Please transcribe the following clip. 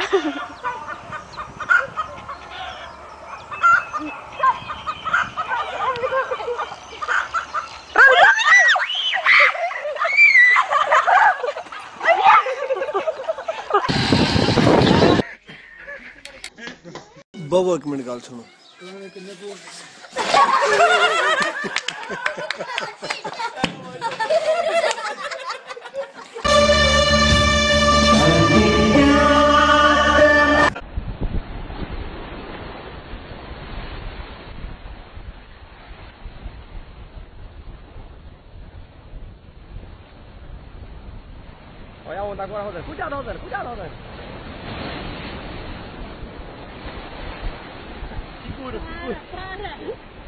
बाबू एक मिनट गल सुनो। 我要问大哥，好在，估价多少？估价多少？几股的？几股？